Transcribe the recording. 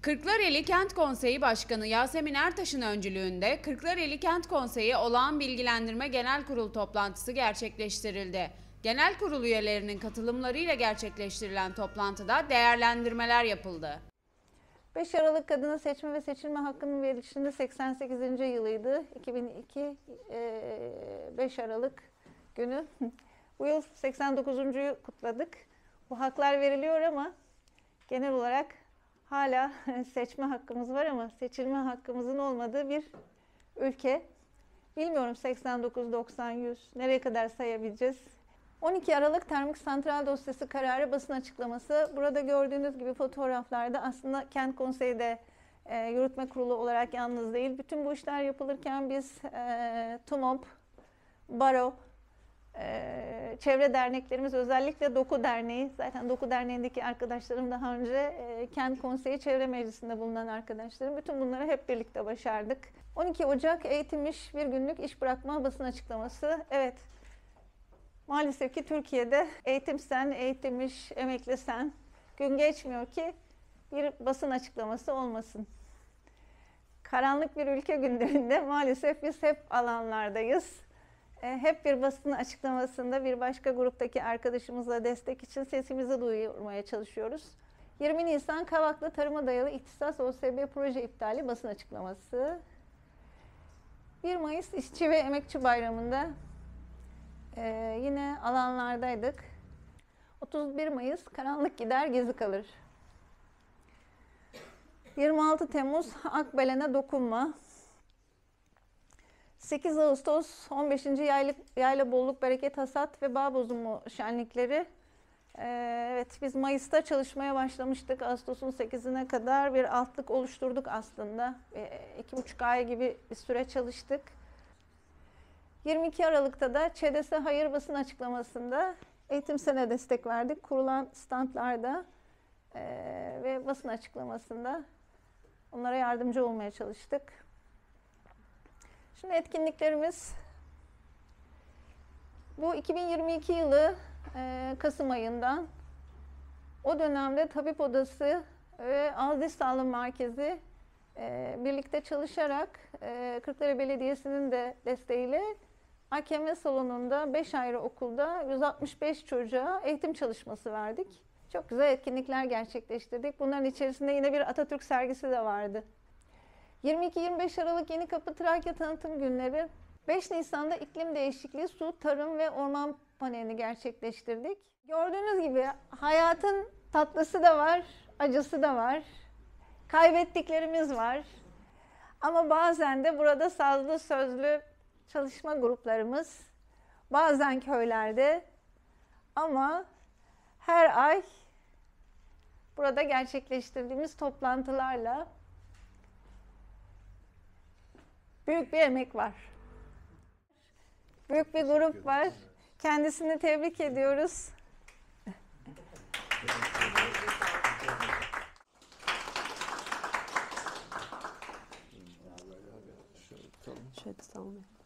Kırklareli Kent Konseyi Başkanı Yasemin Ertaş'ın öncülüğünde Kırklareli Kent Konseyi Olağan Bilgilendirme Genel Kurulu toplantısı gerçekleştirildi. Genel kurul üyelerinin katılımlarıyla gerçekleştirilen toplantıda değerlendirmeler yapıldı. 5 Aralık kadına seçme ve seçilme hakkının verilişinin 88. yılıydı. 2002 5 Aralık günü. Bu yıl 89'uncuyu kutladık. Bu haklar veriliyor ama genel olarak hala seçme hakkımız var ama seçilme hakkımızın olmadığı bir ülke. Bilmiyorum 89, 90, 100 nereye kadar sayabileceğiz. 12 Aralık Termik Santral dosyası kararı basın açıklaması. Burada gördüğünüz gibi fotoğraflarda aslında Kent Konseyi de yürütme kurulu olarak yalnız değil. Bütün bu işler yapılırken biz TUMOP, Baro, çevre derneklerimiz, özellikle Doku Derneği, zaten Doku Derneği'ndeki arkadaşlarım daha önce Kent Konseyi Çevre Meclisi'nde bulunan arkadaşlarım. Bütün bunları hep birlikte başardık. 12 Ocak Eğitim İş, bir günlük iş bırakma basın açıklaması. Evet, maalesef ki Türkiye'de eğitim sen, eğitim iş, emekli sen. Gün geçmiyor ki bir basın açıklaması olmasın. Karanlık bir ülke günlerinde maalesef biz hep alanlardayız. Hep bir basın açıklamasında bir başka gruptaki arkadaşımızla destek için sesimizi duyurmaya çalışıyoruz. 20 Nisan Kavaklı Tarıma Dayalı İhtisas OSB proje iptali basın açıklaması. 1 Mayıs İşçi ve Emekçi Bayramı'nda yine alanlardaydık. 31 Mayıs Karanlık Gider Gezi Kalır. 26 Temmuz Akbelen'e dokunma. 8 Ağustos 15. Yayla Bolluk Bereket Hasat ve Bağ Bozumu şenlikleri. Evet, biz Mayıs'ta çalışmaya başlamıştık. Ağustos'un 8'ine kadar bir altlık oluşturduk aslında. 2,5 ay gibi bir süre çalıştık. 22 Aralık'ta da ÇEDES'e hayır basın açıklamasında Eğitim Sen'e destek verdik. Kurulan standlarda ve basın açıklamasında onlara yardımcı olmaya çalıştık. Şimdi etkinliklerimiz bu 2022 yılı Kasım ayından o dönemde Tabip Odası ve Ağız Diş Sağlığı Merkezi birlikte çalışarak Kırklareli Belediyesi'nin de desteğiyle AKM salonunda 5 ayrı okulda 165 çocuğa eğitim çalışması verdik. Çok güzel etkinlikler gerçekleştirdik. Bunların içerisinde yine bir Atatürk sergisi de vardı. 22-25 Aralık Yenikapı Trakya Tanıtım Günleri. 5 Nisan'da iklim değişikliği, su, tarım ve orman panelini gerçekleştirdik. Gördüğünüz gibi hayatın tatlısı da var, acısı da var. Kaybettiklerimiz var. Ama bazen de burada sazlı sözlü çalışma gruplarımız, bazen köylerde ama her ay burada gerçekleştirdiğimiz toplantılarla büyük bir emek var. Büyük bir grup var. Kendisini tebrik ediyoruz. Şöyle tutalım.